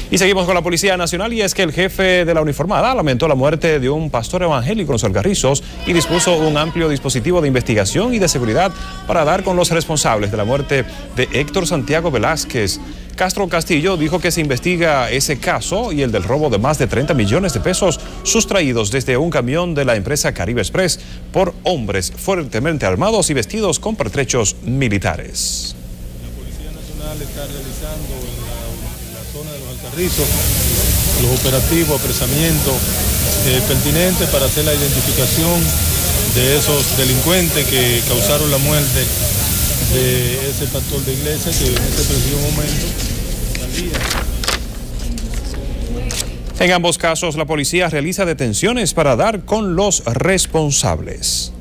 Y seguimos con la Policía Nacional, y es que el jefe de la uniformada lamentó la muerte de un pastor evangélico en Los Alcarrizos y dispuso un amplio dispositivo de investigación y de seguridad para dar con los responsables de la muerte de Héctor Santiago Velázquez. Castro Castillo dijo que se investiga ese caso y el del robo de más de 30 millones de pesos sustraídos desde un camión de la empresa Caribe Express por hombres fuertemente armados y vestidos con pertrechos militares. La Policía Nacional está realizando en la zona de Los Alcarrizos los operativos, apresamientos pertinentes para hacer la identificación de esos delincuentes que causaron la muerte de ese pastor de iglesia que en ese preciso momento salía. En ambos casos, la policía realiza detenciones para dar con los responsables.